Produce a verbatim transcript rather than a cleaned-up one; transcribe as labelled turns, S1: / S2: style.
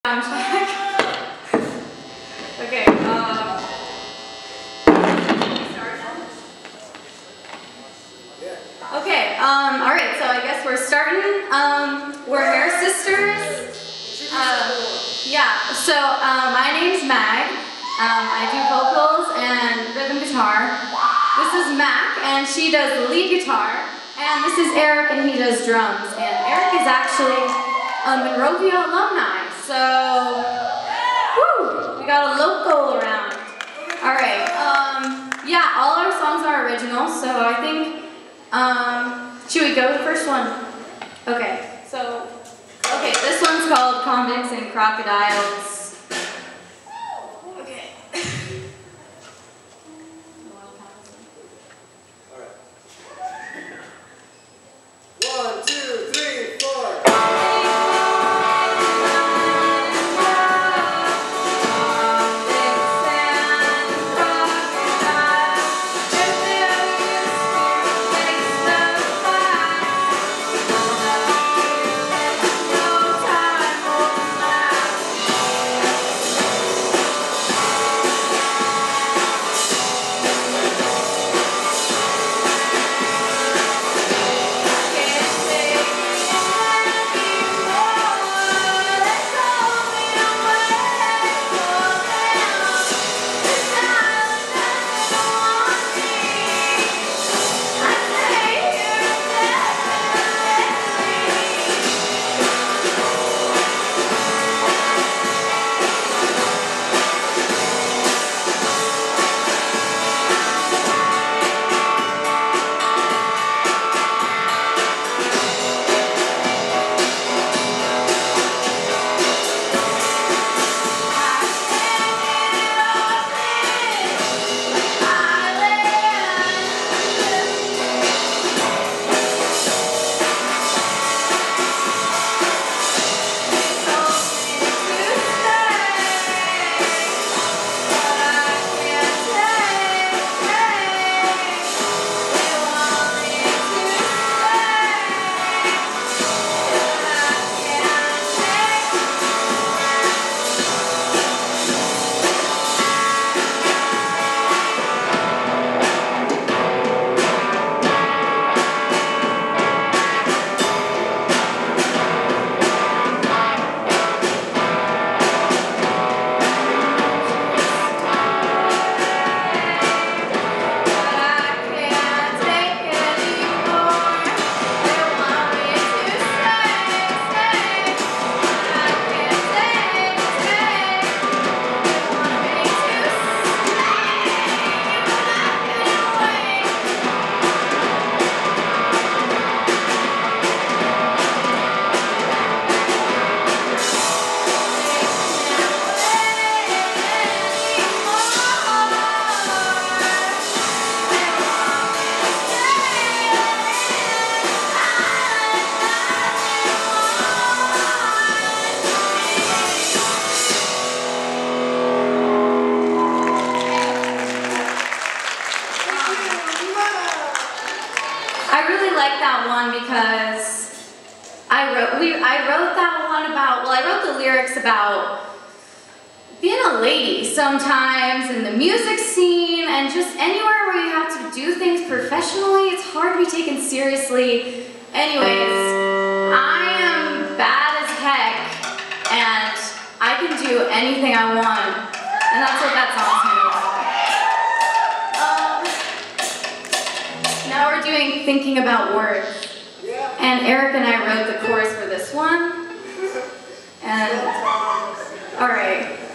S1: Sound check. Okay, uh... Okay, um, alright, so I guess we're starting. Um, we're Hair Sisters. Uh, yeah, so uh, my name's Mag. Um, I do vocals and rhythm guitar. This is Mac, and she does the lead guitar. And this is Eric, and he does drums. And Eric is actually a Monrovia alumni, so woo, we got a local around. Alright, um, yeah, all our songs are original, so I think, um, should we go with the first one? Okay, so, okay, this one's called Convicts and Crocodiles. Okay.
S2: One, two, three, four.
S1: I really like that one because I wrote we I wrote that one about well I wrote the lyrics about being a lady sometimes in the music scene and just anywhere where you have to do things professionally, it's hard to be taken seriously. Anyways, I am bad as heck and I can do anything I want, and that's what that song's about. Um, now we're doing Thinking About Words. And Eric and I wrote the chorus for this one. And, alright.